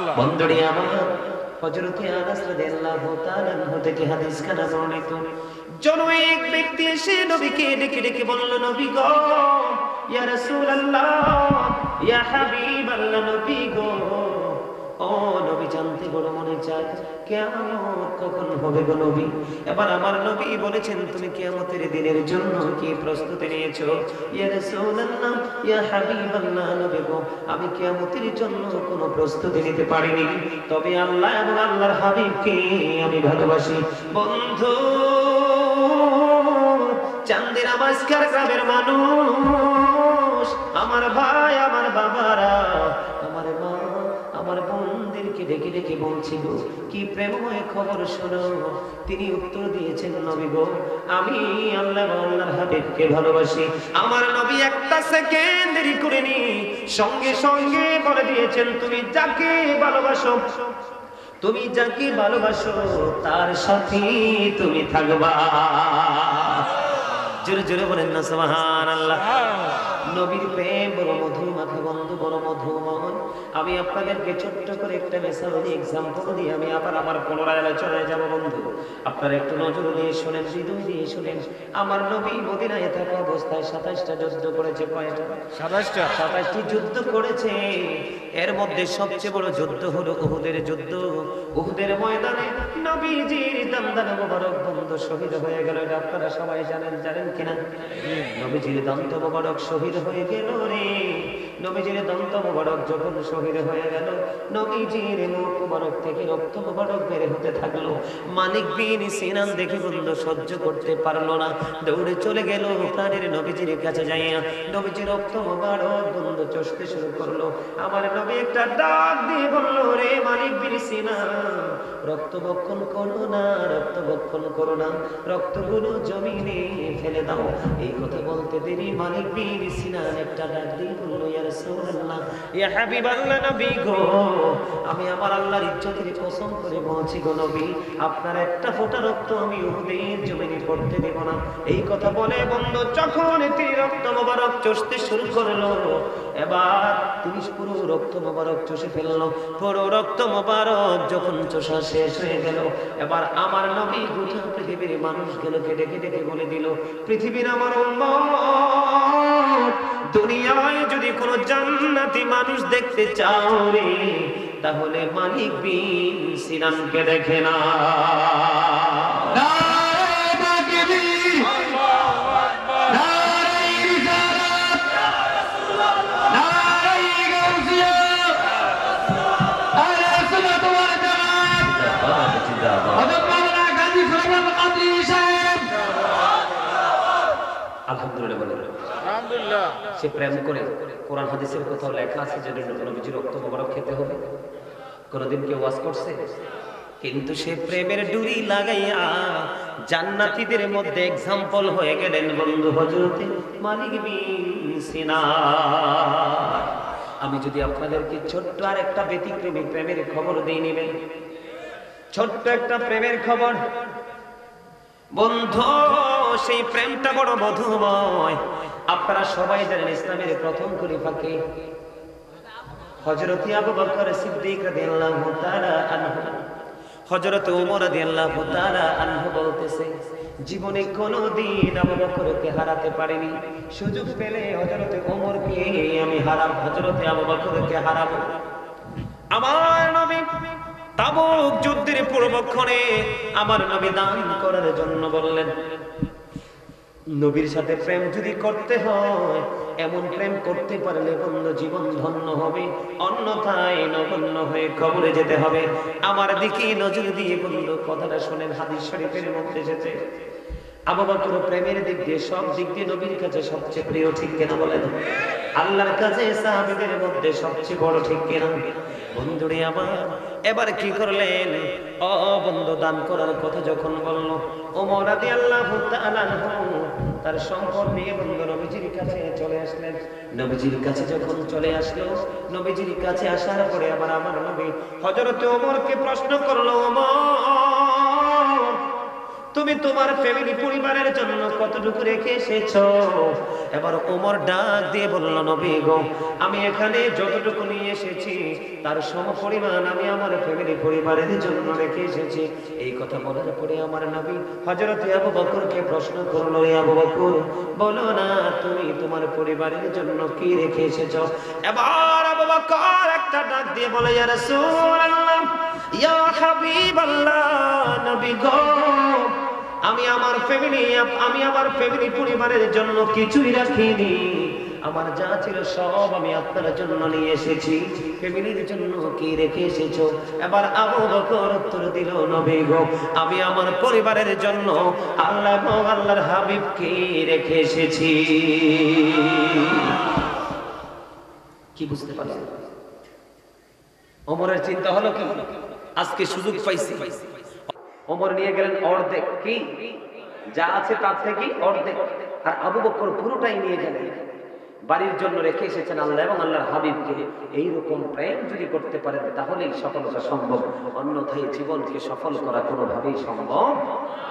বন্ধুরে আমার, হযরত আনাস রাদিয়াল্লাহু তাআলা আনহু থেকে হাদিস খানা বর্ণিত, জন এক ব্যক্তি এসে নবীকে ডেকে ডেকে বলল, নবী গো, ইয়া রাসূলুল্লাহ, ইয়া হাবিবাল্লাহ, নবী গো, ও নবী, জানতে বড় মনে চায় কিয়ামত কখন হবে গো নবী। এবার আমার নবী বলেছেন, তুমি কিয়ামতের দিনের জন্য কি প্রস্তুতি নিয়েছো? ইয়া রাসূলুল্লাহ, ইয়া হাবিবাল্লাহ, নবী গো, আমি কিয়ামতের জন্য কোনো প্রস্তুতি নিতে পারিনি, তবে আল্লাহ এবং আল্লাহর হাবিবকে আমি ভালোবাসি। বন্ধু, চান্দিনা মাসকার গ্রামের মানুষ, আমার ভাই, আমার বাবারা, আমার মা, আমার বোনদেরকে ডেকে ডেকে বলছিল, কি প্রেমময় খবর শোনো। তিনি উত্তর দিয়েছেন, নবী গো, আমি আল্লাহ এবং আল্লাহর হাবিবকে ভালোবাসি। আমার নবী একটা সেকেন্ড দেরি করেনি, সঙ্গে সঙ্গে বলে দিয়েছেন, তুমি যাকে ভালোবাসো, তুমি যাকে ভালোবাসো তার সাথে তুমি থাকবা। জোরে জোরে বলেন না সুবহানাল্লাহ। নবীর প্রেম বড় মধু মাখা, বন্ধু বড় মধুময়। আমি আপনাদেরকে ছোট্ট করে একটা মেসাল দিয়ে, এক্সাম্পল দিয়ে আমি আবার আমার পুনরায় আলোচনায় যাব। বন্ধু, আপনারা একটু নজর দিয়ে শোনেন, হৃদয় দিয়ে শোনেন। আমার নবী মদিনায় থাকা অবস্থায় 27টা যুদ্ধ করেছে। কয়টা? 27টি যুদ্ধ করেছে। এর মধ্যে সবচেয়ে বড় যুদ্ধ হলো উহুদের যুদ্ধ। উহুদের ময়দানে নবীজির দান্দান মোবারক বন্ধু শহীদ হয়ে গেল। এটা আপনারা সবাই জানেন, জানেন কিনা? নবীজির দন্ত মোবারক শহীদ হয়ে গেল রে। নবীজির দন্ত মোবারক যখন শহীদ হয়ে গেল, নবীজির মুখ মোবারক থেকে রক্ত মোবারক বের হতে থাকলো। মালিক বিন সিনান দেখে বন্ধু সহ্য করতে পারলো না, দৌড়ে চলে গেল প্রাণের নবীজির কাছে যাইয়া নবীজির রক্ত মোবারক বন্ধু চষতে শুরু করলো। আমার নবী একটা ডাক দিয়ে বলল, রে মালিক বিন সিনান, রক্ত বক্ষণ করো না, রক্ত বক্ষণ করো না, রক্তগুলো জমিনে ফেলে দাও। এই কথা বলতে দেরি মালিক বিন সিনান একটা ডাক দিয়ে বলল, ইয়া রাসূলুল্লাহ, ইয়া হাবিবাল্লাহ, নবী গো, আমি আমার আল্লাহর ইজ্জতের কসম করে বলছি গো নবী, আপনার একটা ফোঁটা রক্ত আমি উহুদের জমিনে পড়তে দেব না। এই কথা বলে বন্ধু যখন তিনি রক্ত মোবারক চষতে শুরু করলো, এবার তিনি পুরো রক্ত মোবারক চষে ফেললো। পুরো রক্ত মোবারক যখন চষা শেষ হয়ে গেল, এবার আমার নবী গোটা পৃথিবীর মানুষগুলোকে ডেকে ডেকে বলে দিল, পৃথিবীর আমার উম্মত, দুনিয়ায় যদি কোনো জান্নাতি মানুষ দেখতে চাও রে, তাহলে মালিক বিন সিনানকে দেখে না। আলহামদুলিল্লাহ। সে প্রেম করে, কোরআন হাদিসের কোথাও লেখা আছে যে নবীজির রক্ত মোবারক খেতে হবে? কোনদিন কেউ ওয়াজ করছে? কিন্তু সে প্রেমের ডুরি লাগাইয়া জান্নাতীদের মধ্যে এক্সাম্পল হয়ে গেলেন বন্ধু হযরত মালিক বিন সিনান। আমি যদি আপনাদেরকে ছোট্ট আর একটা ব্যতিক্রমী প্রেমের খবর দিয়ে নেবেন, ছোট্ট একটা প্রেমের খবর বন্ধু, সেই প্রেমটা বড় মধুময়। আপনারা সবাই জানেন ইসলামের প্রথম খলিফা কে? হযরত আবু বকর সিদ্দিক রাদিয়াল্লাহু তাআলা আনহু। হযরত ওমর রাদিয়াল্লাহু তাআলা আনহু বলতেছে, জীবনে কোনোদিন আবু বকরকে হারাতে পারিনি, সুযোগ পেলে হযরত ওমরকে আমি হারাবো, হযরত আবু বকরকে হারাবো। আমার নবী তাবুক যুদ্ধের পূর্বক্ষণে আমার নবী দান করার জন্য বললেন, নবীর সাথে প্রেম যদি করতে হয়, এমন প্রেম করতে পারলে বন্ধু জীবন ধন্য হবে, অন্যথায় নগণ্য হয়ে কবরে যেতে হবে। আমার দিকে নজর দিয়ে বন্ধু কথাটা শোনেন, হাদিস শরীফের মধ্যে এসেছে আবু বকর প্রেমের দিক দিয়ে, সব দিক দিয়ে নবীর কাছে সবচেয়ে প্রিয়, ঠিক কিনা বলেন? আল্লাহর কাছে সাহাবীদের মধ্যে সবচেয়ে বড়, ঠিক কিনা? বন্ধুরে আমার, এবার কি করলেন? ও বন্ধু, দান করার কথা যখন বলল, ওমর রাদিয়াল্লাহু তাআলা তার সম্পদ নিয়ে বন্ধু নবীজির কাছে চলে আসলেন। নবীজির কাছে যখন চলে আসলো, নবীজির কাছে আসার পরে আবার আমার নবী হযরত ওমরকে প্রশ্ন করলো, ওমর, তুমি তোমার ফ্যামিলি পরিবারের জন্য কতটুকু রেখে এসেছো? এবার ওমর ডাক দিয়ে বলল, নবী গো, আমি এখানে যতটুকু নিয়ে এসেছি তার সমপরিমাণ আমি আমার ফ্যামিলি পরিবারের জন্য রেখে এসেছি। এই কথা বলার পরে আমার নবী হযরত আবু বকরকে প্রশ্ন করলো, আবু বকর বলো না, তুমি তোমার পরিবারের জন্য কি রেখে এসেছো? এবার আবু বকর একটা ডাক দিয়ে বলে, ইয়া রাসূলুল্লাহ, ইয়া হাবিবাল্লাহ, নবী গো, আমি আমার ফ্যামিলি পরিবারের জন্য কিছুই রাখিনি। আমার যা ছিল সব আমি আপনার জন্য নিয়ে এসেছি। ফ্যামিলির জন্য কি রেখে এসেছো? এবার আবু বকর উত্তর দিল, নবী গো, আমি আমার পরিবারের জন্য আল্লাহ এবং আল্লাহর হাবিবকে রেখে এসেছি। কি বুঝতে পারছেন? ওমরের চিন্তা হলো কি, আজকে সুযোগ পাইছি। ওমর নিয়ে গেলেন অর্ধেক, কি যা আছে তার থেকে অর্ধেক, আর আবু বকর পুরোটাই নিয়ে গেলেন। বাড়ির জন্য রেখে এসেছেন আল্লাহ এবং আল্লাহর হাবিবকে। এইরকম প্রেম যদি করতে পারেন তাহলেই সফলতা সম্ভব, অন্যথায় জীবনকে সফল করা কোনোভাবেই সম্ভব।